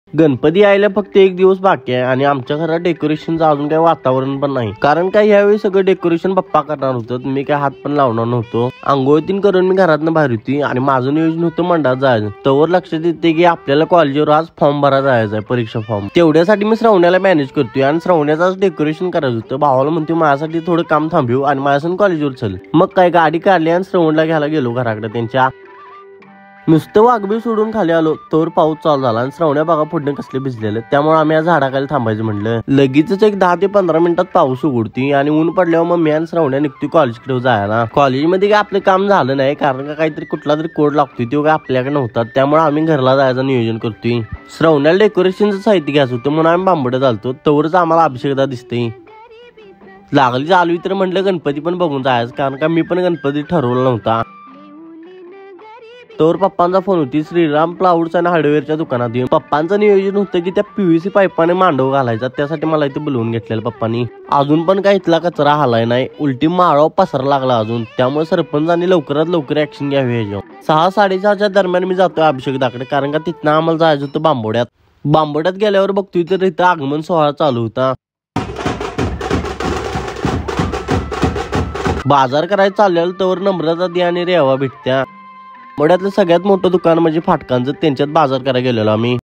गणपती यायला फक्त एक दिवस बाकी आहे आणि आमच्या घरात डेकोरेशनचं अजून काही वातावरण पण नाही, कारण काय यावेळी सगळं डेकोरेशन पप्पा करणार होतं, मी काय हात पण लावणार नव्हतो। आंघोळीतीन करून मी घरातनं बाहेर होती आणि माझं नियोजन होतं मंडळात जायचं। तवर लक्षात येते की आपल्याला कॉलेजवर आज फॉर्म भरायला जायचं आहे, परीक्षा फॉर्म। तेवढ्यासाठी मी श्रावण्याला मॅनेज करतोय आणि श्रावण्याचं आज डेकोरेशन करायचं होतं। भावाला म्हणतो माझ्यासाठी थोडं काम थांबव आणि माझ्यासंग कॉलेजवर चल। मग काय गाडी काढली आणि श्रावणला घ्यायला गेलो घराकडे त्यांच्या। नुसतं वाघबीळ सोडून खाली आलो तर पाऊस चालू झाला आणि श्रावण्या बागा पुढे कसले भिजलेले, त्यामुळे आम्ही या झाडाखाली थांबायचं म्हणलं। लगेचच एक 10 ते 15 मिनिटात पाऊस उघडती आणि ऊन पडल्यावर मग मी आणि श्रावण्या निघतोय कॉलेजकडे जायला। कॉलेजमध्ये काय आपलं काम झालं नाही, कारण का काहीतरी कुठला तरी कोड लागतोय, तो काय आपल्याकडे नव्हता, त्यामुळे आम्ही घरला जायचं नियोजन करतोय। श्रावण्याला डेकोरेशनचं साहित्य घ्यायचं होतं म्हणून आम्ही बांबड्यात आलतो, तवरच आम्हाला अभिषेकदा दिसते लागली चालू तर म्हटलं गणपती पण बघून जायचं, कारण का मी पण गणपती ठरवला नव्हता। तर पप्पांचा फोन होती श्रीराम प्लाऊड्स आणि हार्डवेअरच्या दुकानात येऊन। पप्पांचं नियोजन होतं की त्या पीव्हीसी पाईपाने मांडव घालायचा, त्यासाठी मला इथे बोलवून घेतलेलं पप्पांनी। अजून पण काही इथला कचरा हलाय नाही, उलटी माळाव पसरा लागला अजून, त्यामुळे सरपंचांनी लवकरात लवकर ऍक्शन घ्यावी ह्याच्यावर। 6-6:30च्या दरम्यान मी जातोय अभिषेकदाकडे, कारण का तिथनं आम्हाला जायचं होतं बांबोड्यात। बांबोड्यात गेल्यावर बघतोय तर इथं आगमन सोहळा चालू होता। बाजार करायला चाललेलं तर नम्रता दी आणि रेवा भेटत्या। बांबोड्यातलं सगळ्यात मोठं दुकान म्हणजे फाटकांचं, त्यांच्यात बाजार करायला गेलेलो आम्ही।